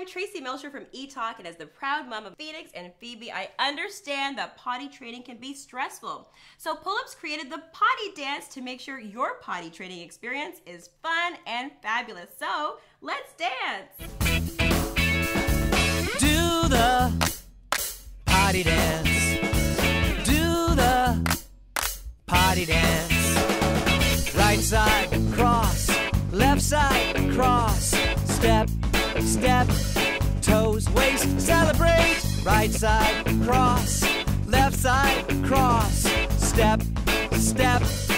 I'm Traci Melchor from eTalk, and as the proud mom of Phoenix and Phoebe, I understand that potty training can be stressful. So Pull-Ups created the Potty Dance to make sure your potty training experience is fun and fabulous. So let's dance! Do the potty dance. Do the potty dance. Right side, cross. Left side, cross. Step, step. Toes, waist, celebrate. Right side, cross. Left side, cross. Step, step.